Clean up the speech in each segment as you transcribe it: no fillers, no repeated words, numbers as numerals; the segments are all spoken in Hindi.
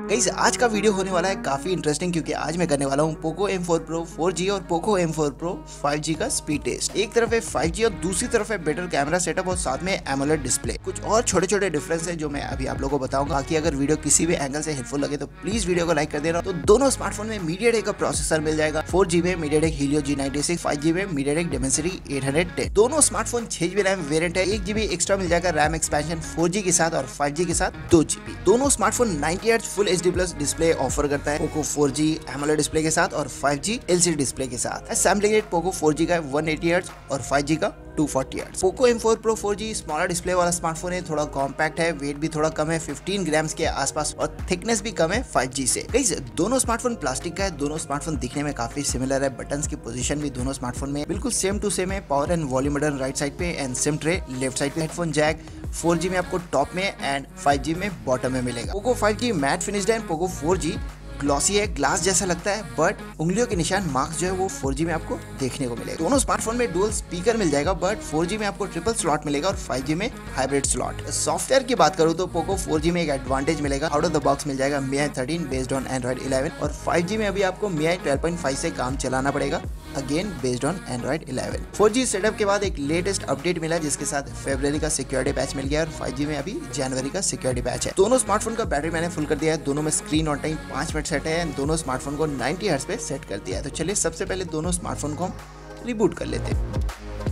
गाइस आज का वीडियो होने वाला है काफी इंटरेस्टिंग क्योंकि आज मैं करने वाला हूँ पोको M4 Pro 4G और पोको M4 Pro 5G का स्पीड टेस्ट। एक तरफ है 5G और दूसरी तरफ है बेटर कैमरा सेटअप और साथ में एमोलेड डिस्प्ले। कुछ और छोटे छोटे डिफरेंस है जो मैं अभी आप लोगों को बताऊंगा। बाकी अगर वीडियो किसी भी एंगल से हेल्पफुल लगे तो प्लीज वीडियो को लाइक कर देना। तो दोनों स्मार्टफोन में MediaTek का प्रोसेसर मिल जाएगा। 4G में MediaTek Helio G96, 5G में MediaTek Dimensity 810। दोनों स्मार्टफोन 6GB रैम वेरिएंट है। 1GB एक्स्ट्रा मिल जाएगा रैम एक्सपेंशन 4G के साथ और 5G के साथ 2GB। दोनों smartphone 90Hz full HD+ display offer करता है पोको 4G एमोलेड डिस्प्ले के साथ और 5G LCD डिस्प्ले के साथ। सैम्पलिंग रेट पोको 4G का 180Hz और 5G का 240Hz। Poco M4 Pro 4G smaller display वाला स्मार्टफोन है, थोड़ा कॉम्पैक्ट है, वेट भी थोड़ा कम है 15 ग्राम्स के आसपास और थिकनेस भी कम है 5G से। गाइस दोनों स्मार्टफोन प्लास्टिक का है, दोनों स्मार्टफोन दिखने में काफी सिमिलर है। बटन्स की पोजीशन भी दोनों स्मार्टफोन में बिल्कुल सेम टू सेम है। Power and volume button right side पे and SIM tray left side पे। हेडफोन जैक 4G में आपको टॉप में एंड 5G में बॉटम में मिलेगा। पोको 5G मैट फिनिश्ड है, पोको 4G ग्लॉसी है, ग्लास जैसा लगता है बट उंगलियों के निशान मार्क्स जो है वो 4G में आपको देखने को मिलेगा। दोनों स्मार्टफोन में डुअल स्पीकर मिल जाएगा बट 4G में आपको ट्रिपल स्लॉट मिलेगा और 5G में हाइब्रिड स्लॉट। सॉफ्टवेयर की बात करूँ तो पोको 4G में एक एडवांटेज मिलेगा, आउट ऑफ द बॉक्स मिल जाएगा MIUI 13 बेस्ड ऑन Android 11 और 5G में अभी आपको MIUI 12.5 से काम चलाना पड़ेगा, again based on Android 11। 4G setup के बाद एक लेटेस्ट अपडेट मिला जिसके साथ फरवरी का सिक्योरिटी पैच मिल गया और 5G में अभी जनवरी का सिक्योरिटी पैच है। दोनों स्मार्टफोन का बैटरी मैंने फुल कर दिया है, दोनों में screen on time 5 minute set है, दोनों स्मार्टफोन को 90 हर्ट्ज पे सेट कर दिया है। तो चलिए सबसे पहले दोनों स्मार्टफोन को हम रिबूट कर लेते हैं।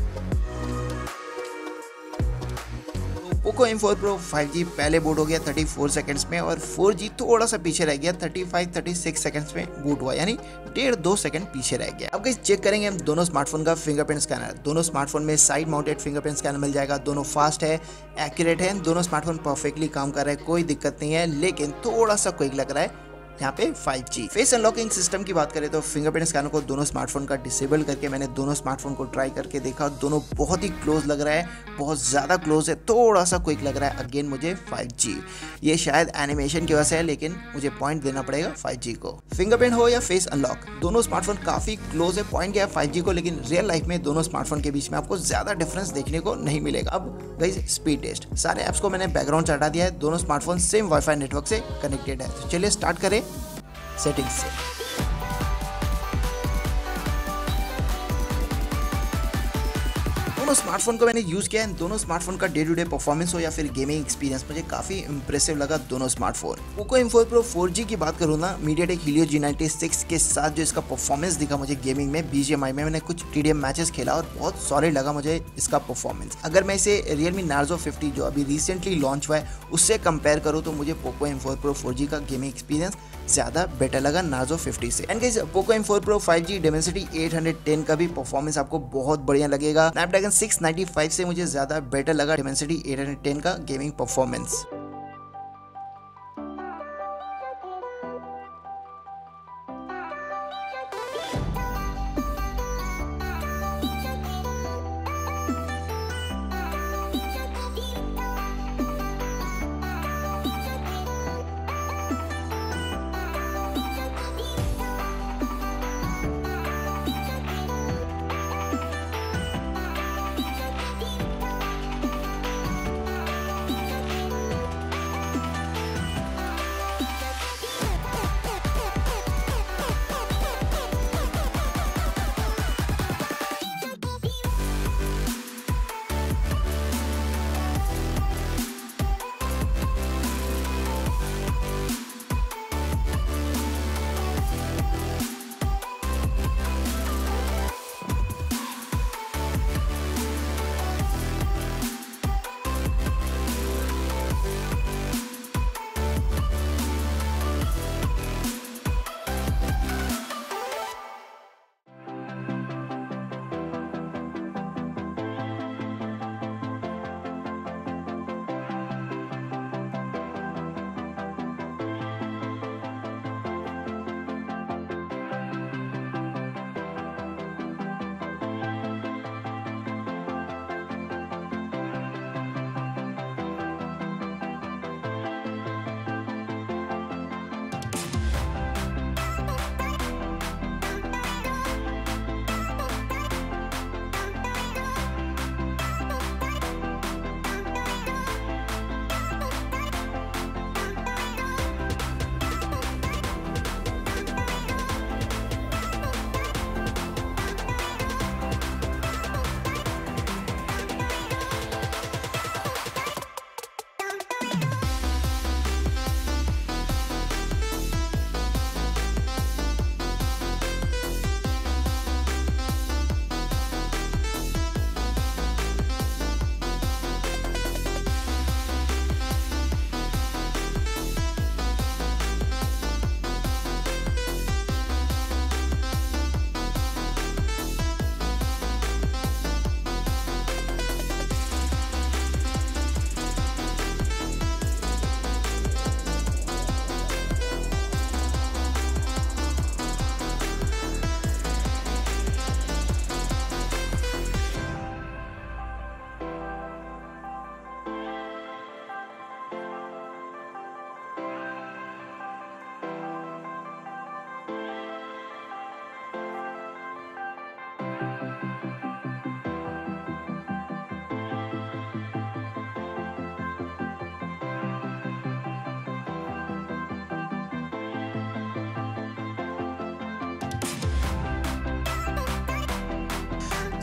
पोको M4 Pro 5G पहले बूट हो गया 34 सेकंड्स में और 4G थोड़ा सा पीछे रह गया 35-36 सेकंड्स में बूट हुआ, यानी 1.5-2 सेकंड पीछे रह गया। अब गाइस चेक करेंगे हम दोनों स्मार्टफोन का फिंगरप्रिंट स्कैनर। दोनों स्मार्टफोन में साइड माउंटेड फिंगरप्रिंट स्कैनर मिल जाएगा, दोनों फास्ट है, एक्यूरेट है, दोनों स्मार्टफोन परफेक्टली काम कर रहे हैं, कोई दिक्कत नहीं है, लेकिन थोड़ा सा क्विक लग रहा है यहाँ पे 5G। फेस अनलॉकिंग सिस्टम की बात करें तो फिंगरप्रिंट स्कैनर को दोनों स्मार्टफोन का डिसेबल करके मैंने दोनों स्मार्टफोन को ट्राई करके देखा, दोनों बहुत ही क्लोज लग रहा है, बहुत ज़्यादा क्लोज है, थोड़ा सा क्विक लग रहा है, अगेन मुझे 5G। ये शायद एनिमेशन की वजह से है लेकिन मुझे पॉइंट देना पड़ेगा 5G को। फिंगरप्रिंट हो या फेस अनलॉक दोनों स्मार्टफोन काफ़ी क्लोज है, पॉइंट गया 5G को, लेकिन रियल लाइफ में दोनों स्मार्टफोन के बीच में आपको ज़्यादा डिफरेंस देखने को नहीं मिलेगा। अब गाइस स्पीड टेस्ट, सारे ऐप्स को मैंने बैकग्राउंड हटा दिया है, दोनों स्मार्टफोन सेम वाईफाई नेटवर्क से कनेक्टेड है। तो चलिए स्टार्ट करें सेटिंग्स से। दोनों स्मार्टफोन को मैंने यूज किया है, दोनों स्मार्टफोन का डे टू डे परफॉर्मेंस हो या फिर गेमिंग एक्सपीरियंस मुझे काफी इंप्रेसिव लगा दोनों smartphone. Poco M4 Pro 4G की बात करूँ ना, MediaTek Helio G96 के साथ जो इसका परफॉर्मेंस दिखा मुझे गेमिंग में, BGMI में मैंने कुछ TDM मैचेस खेला और बहुत सॉलिड लगा मुझे इसका परफॉर्मेंस। अगर मैं इसे Realme Narzo 50 जो अभी रिसेंटली लॉन्च हुआ है उससे कंपेयर करूँ तो मुझे पोको M4 Pro 4G का गेमिंग एक्सपीरियंस ज्यादा बेटर लगा Narzo 50 से। And guys Poco M4 Pro 5G Dimensity 810 का भी परफॉर्मेंस आपको बहुत बढ़िया लगेगा। Snapdragon 695 से मुझे ज्यादा बेटर लगा Dimensity 810 का गेमिंग परफॉर्मेंस।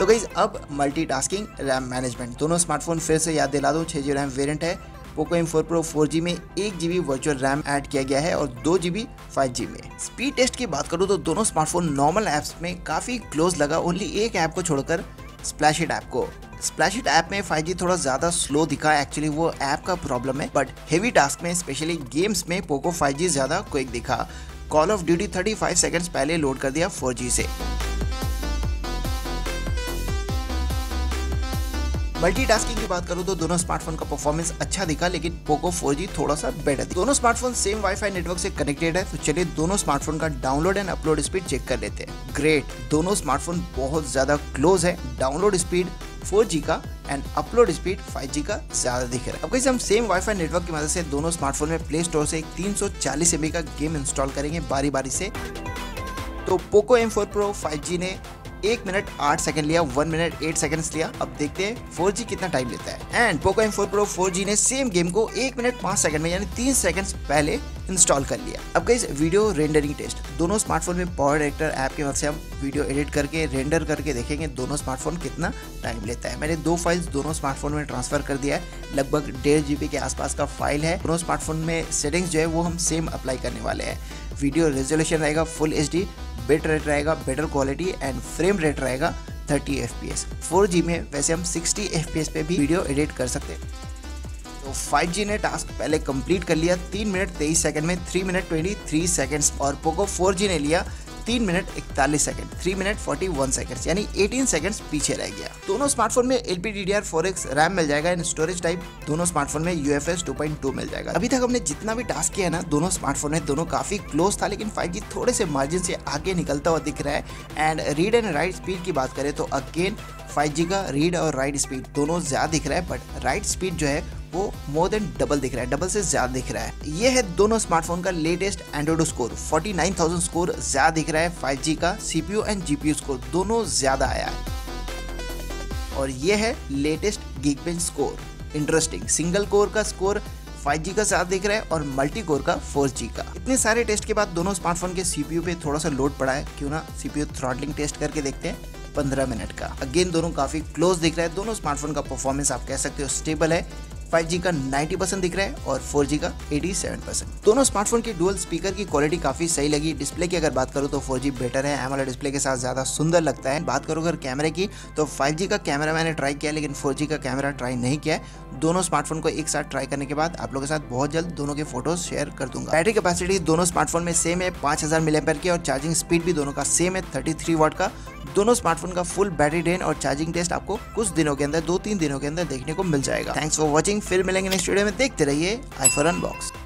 तो गाइस अब मल्टीटास्किंग रैम मैनेजमेंट, दोनों स्मार्टफोन फिर से याद दिला दूं 6GB रैम वेरिएंट है। पोको M4 Pro 4G में 1GB वर्चुअल रैम ऐड किया गया है और 2GB 5G में। स्पीड टेस्ट की बात करूं तो दोनों स्मार्टफोन नॉर्मल ऐप्स में काफी क्लोज लगा, ओनली एक ऐप को छोड़कर स्प्लैशिट ऐप को। स्प्लैशिट ऐप में 5G थोड़ा ज्यादा स्लो दिखा, एक्चुअली वो ऐप का प्रॉब्लम है, बट हेवी टास्क में स्पेशली गेम्स में पोको 5G ज्यादा क्विक दिखा। कॉल ऑफ ड्यूटी 35 सेकंड्स पहले लोड कर दिया 4G से। मल्टीटास्किंग की बात करूं तो दोनों स्मार्टफोन का परफॉर्मेंस अच्छा दिखा, लेकिन पोको 4G थोड़ा सा बेटर दिखा। दोनों स्मार्टफोन सेम वाईफाई नेटवर्क से कनेक्टेड है, तो चलिए दोनों स्मार्टफोन का download and upload speed check कर लेते हैं। ग्रेट, दोनों स्मार्टफोन बहुत ज्यादा क्लोज है। डाउनलोड स्पीड 4G का एंड अपलोड स्पीड 5G का ज्यादा दिख रहा है। अब कैसे हम सेम वाईफाई नेटवर्क की मदद से दोनों स्मार्टफोन में प्ले स्टोर से एक 340 MB का गेम इंस्टॉल करेंगे बारी बारी से। तो पोको M4 Pro 5G ने 1 मिनट 8 सेकंड लिया, 1 मिनट 8 सेकंड्स लिया। अब देखते हैं 4G कितना टाइम लेता है। And Poco M4 Pro 4G ने सेम गेम को 1 मिनट 5 सेकंड में यानी 3 सेकंड्स पहले इंस्टॉल कर लिया। अब गाइस वीडियो रेंडरिंग टेस्ट, दोनों स्मार्टफोन में पावर डायरेक्टर ऐप की मदद से हम वीडियो एडिट करके रेंडर करके देखेंगे दोनों स्मार्टफोन कितना टाइम लेता है। मैंने 2 फाइल्स दोनों स्मार्टफोन में ट्रांसफर कर दिया है, लगभग 1.5 GB के आसपास का फाइल है। दोनों स्मार्टफोन में सेटिंग्स जो है वो हम सेम अप्लाई करने वाले हैं। वीडियो रेजोल्यूशन रहेगा फुल HD, बिट रेट रहेगा better quality and frame rate रहेगा 30 FPS। 4G में वैसे हम 60 FPS पे भी वीडियो एडिट कर सकते हैं। तो 5G ने टास्क पहले कंप्लीट कर लिया 3 मिनट 23 सेकंड में, 3 मिनट 23 सेकंड्स, और पोको 4G ने लिया 3 मिनट 41 सेकंड, 3 मिनट 41 सेकंड्स, यानी 18 सेकंड्स पीछे रह गया। दोनों स्मार्टफोन में LPDDR4X रैम मिल जाएगा एंड स्टोरेज टाइप दोनों स्मार्टफोन में UFS 2.2 मिल जाएगा। अभी तक हमने जितना भी टास्क किया है ना दोनों स्मार्टफोन में, दोनों काफी क्लोज था, लेकिन 5G थोड़े से मार्जिन से आगे निकलता हुआ दिख रहा है। And read and write speed की बात करें तो अगेन 5G का रीड और राइट स्पीड दोनों ज्यादा दिख रहा है, बट राइट स्पीड जो है वो मोर देन डबल दिख रहा है, डबल से ज्यादा दिख रहा है। ये है दोनों स्मार्टफोन का लेटेस्ट एंड्रॉइड स्कोर, 49,000 स्कोर ज्यादा दिख रहा है। 5G का CPU एंड GPU स्कोर दोनों ज्यादा आया है। और ये है latest Geekbench score, interesting. Single core का स्कोर 5G का ज्यादा दिख रहा है और मल्टी कोर का 4G का। इतने सारे टेस्ट के बाद दोनों स्मार्टफोन के CPU पे थोड़ा सा लोड पड़ा है, क्यों ना CPU थ्रॉटलिंग टेस्ट करके देखते हैं 15 मिनट का। अगेन दोनों काफी क्लोज दिख रहा है। दोनों स्मार्टफोन का परफॉर्मेंस आप कह सकते हो स्टेबल है। 5G का 90% दिख रहा है और 4G का 87%। दोनों स्मार्टफोन की डुअल स्पीकर की क्वालिटी काफी सही लगी। डिस्प्ले की अगर बात करूं तो 4G बेटर है, एमोलेड डिस्प्ले के साथ ज्यादा सुंदर लगता है। बात करूं अगर कैमरे की तो 5G का कैमरा मैंने ट्राई किया, लेकिन 4G का कैमरा ट्राई नहीं किया है। दोनों स्मार्टफोन को एक साथ ट्राई करने के बाद आप लोगों के साथ बहुत जल्द दोनों के फोटोज शेयर कर दूंगा। बैटरी कैपेसिटी दोनों स्मार्टफोन में सेम है 5000 mAh की, और चार्जिंग स्पीड भी दोनों का सेम है 33 वाट का। दोनों स्मार्टफोन का फुल बैटरी ड्रेन और चार्जिंग टेस्ट आपको कुछ दिनों के अंदर 2-3 दिनों के अंदर देखने को मिल जाएगा। थैंक्स फॉर वॉचिंग, फिर मिलेंगे नेक्स्ट वीडियो में। देखते रहिए आई फॉर अनबॉक्स।